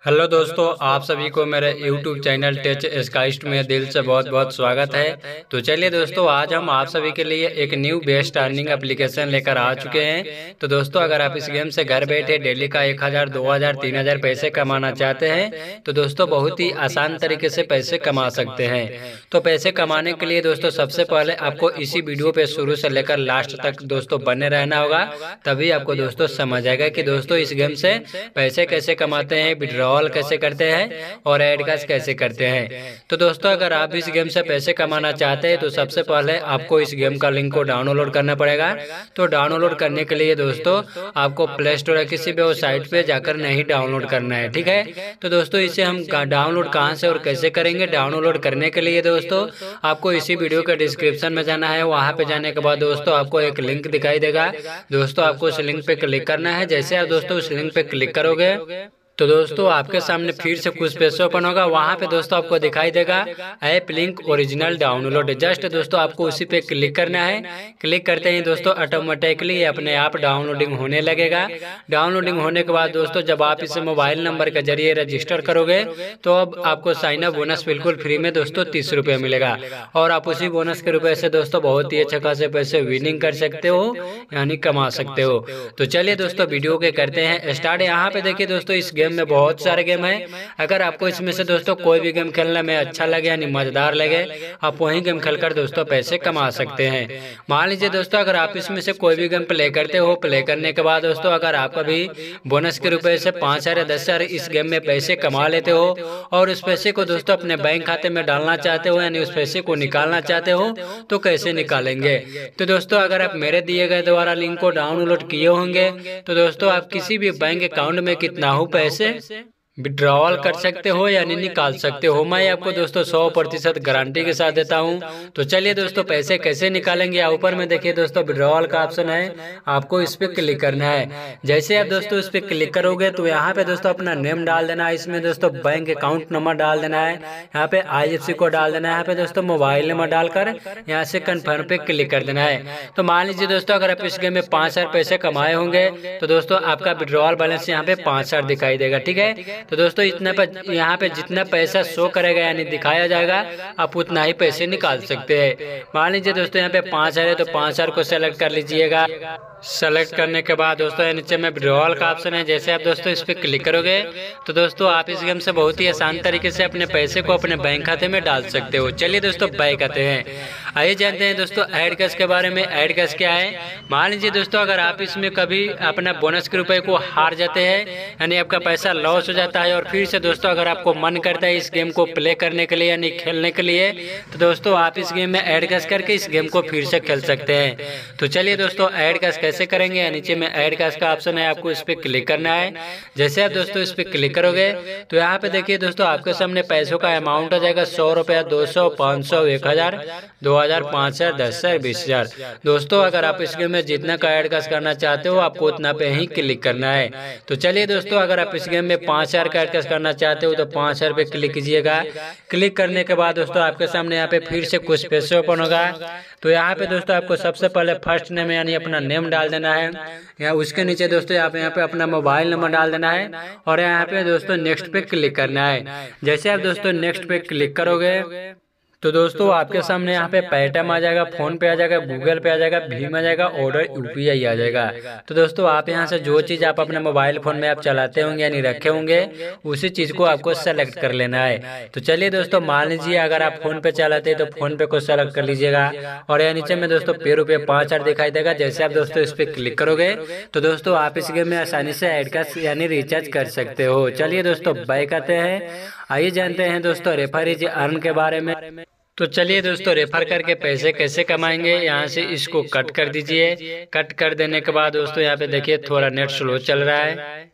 Hello दोस्तों, आप सभी को मेरे YouTube चैनल टेच स्काइस्ट में दिल से बहुत बहुत स्वागत है। तो चलिए दोस्तों, आज हम आप सभी के लिए एक न्यू बेस्ट अर्निंग एप्लीकेशन लेकर आ चुके हैं। तो दोस्तों, अगर आप इस गेम से घर बैठे डेली का 1000, 2000, 3000 पैसे कमाना चाहते हैं तो दोस्तों बहुत ही आसान तरीके से पैसे कमा सकते हैं। तो पैसे कमाने के लिए दोस्तों सबसे पहले आपको इसी वीडियो पे शुरू से लेकर लास्ट तक दोस्तों बने रहना होगा, तभी आपको दोस्तों समझ आएगा कि दोस्तों इस गेम से पैसे कैसे कमाते हैं, विड्रॉ कैसे करते हैं और एडकास्ट कैसे करते हैं। तो दोस्तों, अगर आप इस गेम से पैसे कमाना चाहते हैं तो सबसे पहले आपको इस गेम का लिंक को डाउनलोड करना पड़ेगा। तो डाउनलोड करने के लिए दोस्तों आपको प्ले स्टोर या किसी भी वेबसाइट पे जाकर नहीं डाउनलोड करना है, ठीक है। तो दोस्तों इसे हम डाउनलोड कहां से और कैसे करेंगे, डाउनलोड करने के लिए दोस्तों आपको इसी वीडियो के डिस्क्रिप्शन में जाना है। वहां पे जाने के बाद दोस्तों आपको एक लिंक दिखाई देगा। दोस्तों आपको उस लिंक पे क्लिक करना है। जैसे आप दोस्तों उस लिंक पे क्लिक करोगे तो दोस्तों आपके सामने फिर से कुछ पेज ओपन होगा। वहां पे दोस्तों आपको दिखाई देगा app link original download. Just दोस्तों आपको उसी पे क्लिक करना है। क्लिक करते ही दोस्तों ऑटोमेटिकली अपने आप डाउनलोडिंग होने लगेगा। डाउनलोडिंग होने के बाद दोस्तों जब आप इसे मोबाइल नंबर के जरिए रजिस्टर करोगे तो अब आपको साइन अप बोनस बिल्कुल फ्री में दोस्तों 30 रुपये मिलेगा और आप उसी बोनस के रुपए से दोस्तों बहुत ही अच्छे खासे पैसे विनिंग कर सकते हो, यानी कमा सकते हो। तो चलिए दोस्तों वीडियो के करते हैं स्टार्ट। यहाँ पे देखिए दोस्तों इस गेम में बहुत सारे गेम है। अगर आपको इसमें से दोस्तों कोई भी गेम खेलने में अच्छा लगे यानी मजेदार लगे, आप वही गेम खेलकर दोस्तों पैसे कमा सकते हैं। मान लीजिए दोस्तों अगर आप इसमें से कोई भी गेम प्ले करते हो, प्ले करने के बाद दोस्तों अगर आप अभी बोनस के रुपए से 5000 या 10,000 इस गेम में पैसे कमा लेते हो और उस पैसे को दोस्तों अपने बैंक खाते में डालना चाहते हो यानी उस पैसे को निकालना चाहते हो तो कैसे निकालेंगे। तो दोस्तों अगर आप मेरे दिए गए द्वारा लिंक को डाउनलोड किए होंगे तो दोस्तों आप किसी भी बैंक अकाउंट में कितना हो पैसे विड्रॉल कर सकते हो यानी निकाल सकते हो। मैं आपको दोस्तों 100% गारंटी के साथ देता हूं। तो चलिए दोस्तों पैसे कैसे निकालेंगे। यहाँ ऊपर में देखिए दोस्तों विड्रॉल का ऑप्शन है, आपको इस पे क्लिक करना है। जैसे आप दोस्तों इस पे क्लिक करोगे तो यहाँ पे दोस्तों अपना नेम डाल देना है। इसमें दोस्तों बैंक अकाउंट नंबर डाल देना है, यहाँ पे IFSC कोड डाल देना है, यहाँ पे दोस्तों मोबाइल नंबर डालकर यहाँ से कन्फर्म पे क्लिक कर देना है। तो मान लीजिए दोस्तों अगर आप इस गेम में 5000 पैसे कमाए होंगे तो दोस्तों आपका विड्रॉल बैलेंस यहाँ पे 5000 दिखाई देगा, ठीक है। तो दोस्तों इतना यहाँ पे जितना पैसा शो करेगा यानी दिखाया जाएगा आप उतना ही पैसे निकाल सकते हैं। मान लीजिए दोस्तों यहाँ पे 5000 है तो 5000 को सेलेक्ट कर लीजिएगा। सेलेक्ट करने के बाद दोस्तों नीचे में विड्रॉल का ऑप्शन है। जैसे आप दोस्तों इस पे क्लिक करोगे तो दोस्तों आप इस गेम से बहुत ही आसान तरीके से अपने पैसे को अपने बैंक खाते में डाल सकते हो। चलिए दोस्तों बैक आते हैं, आइए जानते हैं दोस्तों एडकास्ट के बारे में। एडकास्ट क्या है। मान लीजिए दोस्तों अगर आप इसमें कभी अपना बोनस के रुपए को हार जाते हैं यानी आपका पैसा लॉस हो जाता है और फिर से दोस्तों अगर आपको मन करता है इस गेम को प्ले करने के लिए यानी खेलने के लिए तो दोस्तों आप इस गेम में एडकास्ट करके इस गेम को फिर से खेल सकते हैं। तो चलिए दोस्तों एडकास्ट कैसे करेंगे। नीचे में एडकास्ट का ऑप्शन है, आपको इस पे क्लिक करना है। जैसे आप दोस्तों इस पे क्लिक करोगे तो यहाँ पे देखिए दोस्तों आपके सामने पैसों का अमाउंट आ जाएगा 100 रुपया, 200, 500, 1000, 2000, 5000, 10,000, 20,000। दोस्तों अगर आप इस गेम में जितना का एडकास्ट करना चाहते हो आपको उतना पे ही क्लिक करना है। तो चलिए दोस्तों अगर आप इस गेम में 5000 का एडकास्ट करना चाहते हो तो 5000 पे क्लिक कीजिएगा। क्लिक करने के बाद दोस्तों आपके सामने यहाँ पे फिर से कुछ पैसे ओपन होगा। तो यहाँ पे दोस्तों आपको सबसे पहले फर्स्ट नेम यानी अपना नेम डाल देना है। यहाँ उसके नीचे दोस्तों यहाँ पे अपना मोबाइल नंबर डाल देना है और यहाँ पे दोस्तों नेक्स्ट पे क्लिक करना है। जैसे आप दोस्तों नेक्स्ट पे क्लिक करोगे तो दोस्तों आपके सामने यहाँ पे पेटीएम आ जाएगा, फोन पे आ जाएगा, गूगल पे आ जाएगा, भीम आ जाएगा, ऑर्डर UPI आ जाएगा। तो दोस्तों आप यहाँ से जो चीज़ आप अपने मोबाइल फोन में आप चलाते होंगे यानी रखे होंगे उसी चीज़ को आपको सेलेक्ट कर लेना है। तो चलिए दोस्तों मान लीजिए अगर आप फोन पे चलाते हैं तो फोन पे को सेलेक्ट कर लीजिएगा और यहाँ नीचे में दोस्तों पे रुपये 5000 दिखाई देगा। जैसे आप दोस्तों इस पे क्लिक करोगे तो दोस्तों आप इस गेम में आसानी से एडकास्ट यानी रिचार्ज कर सकते हो। चलिए दोस्तों बैक आते हैं, आइए जानते हैं दोस्तों रेफर अर्न के बारे में। तो चलिए दोस्तों रेफर करके पैसे कैसे कमाएंगे। यहाँ से इसको कट कर दीजिए। कट कर देने के बाद दोस्तों यहाँ पे देखिए थोड़ा नेट स्लो चल रहा है।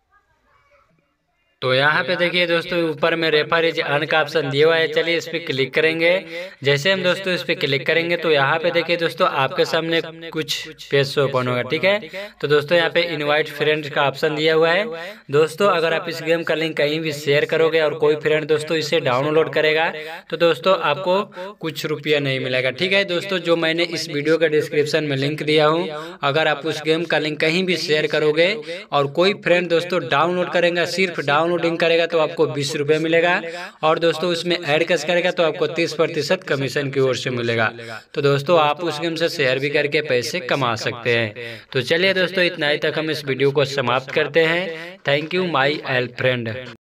तो यहाँ पे देखिए दोस्तों ऊपर में रेफर इज अर्न का ऑप्शन दिया हुआ है। चलिए इस पे क्लिक करेंगे। जैसे हम दोस्तों इस पे क्लिक करेंगे तो यहाँ पे देखिए दोस्तों आपके सामने कुछ पेज ओपन होगा, ठीक है। तो दोस्तों यहाँ पे इनवाइट फ्रेंड का ऑप्शन दिया हुआ है। दोस्तों अगर आप इस गेम का लिंक कहीं भी शेयर करोगे और कोई फ्रेंड दोस्तों इसे डाउनलोड करेगा तो दोस्तों आपको कुछ रुपया नहीं मिलेगा, ठीक है। दोस्तों जो मैंने इस वीडियो के डिस्क्रिप्शन में लिंक दिया हूँ, अगर आप उस गेम का लिंक कहीं भी शेयर करोगे और कोई फ्रेंड दोस्तों डाउनलोड करेंगे, सिर्फ डाउनलोड डाउनलोडिंग करेगा तो आपको 20 रुपये मिलेगा, और दोस्तों उसमें ऐड कैसे करेगा तो आपको 30% कमीशन की ओर से मिलेगा। तो दोस्तों आप उस गेम से शेयर भी करके पैसे कमा सकते हैं। तो चलिए दोस्तों इतना ही तक हम इस वीडियो को समाप्त करते हैं। Thank you my all friend.